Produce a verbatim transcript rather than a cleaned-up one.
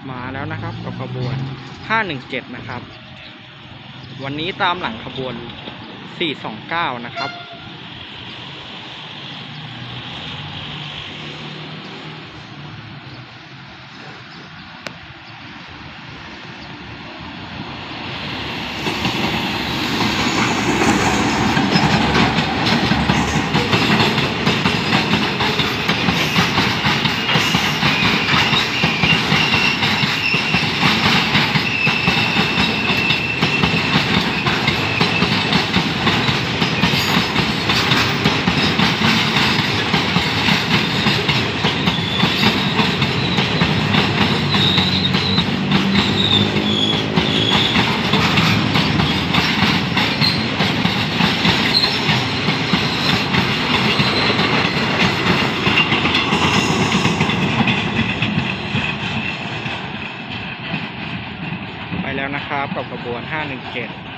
มาแล้วนะครับกับขบวนห้าหนึ่งเจ็ดนะครับวันนี้ตามหลังขบวนสี่สองเก้านะครับไปแล้วนะครับกับขบวนห้าหนึ่งเจ็ด